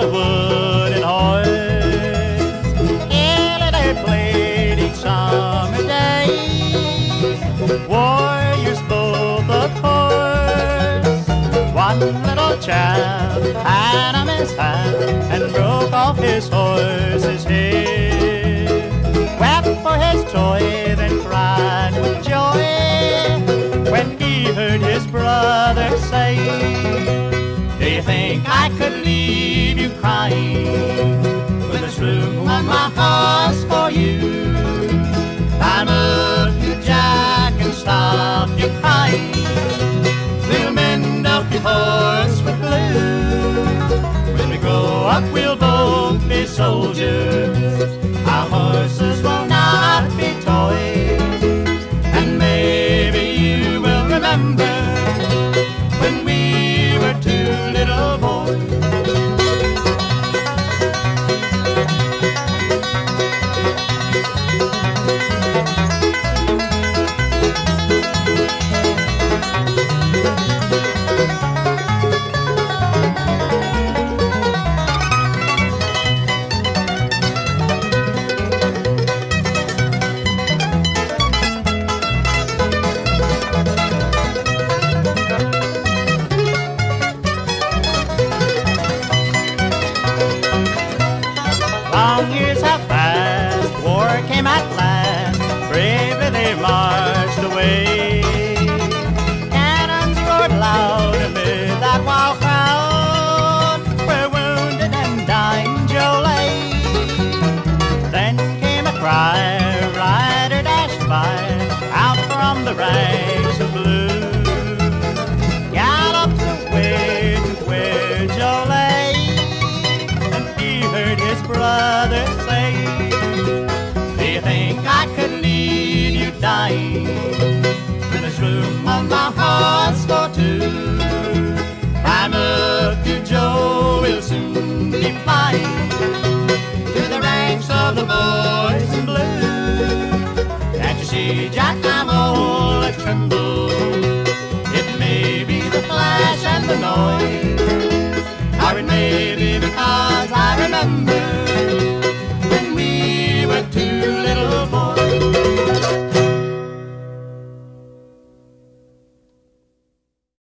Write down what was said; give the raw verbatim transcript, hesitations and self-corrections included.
the wooden horse. Gaily they played each summer day, warriors both of course. One little chap had a mishap and broke off his horse's head. Wept for his toy, then cried with joy when he heard his brother say, "Do you think I could leave you crying with this room on my horse for you? Climb up, you Jack, and stop your crying. We'll mend up your horse with blue. When we grow up, we'll both be soldiers. Our horses will not be toys. And maybe you will remember when we were two little boys." Long years have passed, war came at last, bravely they marched away. Cannons roared loud amid that wild crowd, where wounded and dying Joe lay. Then came a cry, a rider dashed by, out from the ranks of blue. Galloped away to where Joe lay, and he heard his brother say, "Do you think I could leave you dying in this room on my horse for two? Climb up, you Joe, we'll soon be flying to the ranks of the boys in blue. Can't you see, Jack, I'm all a tremble? It may be the flash and the noise, or it may be because I remember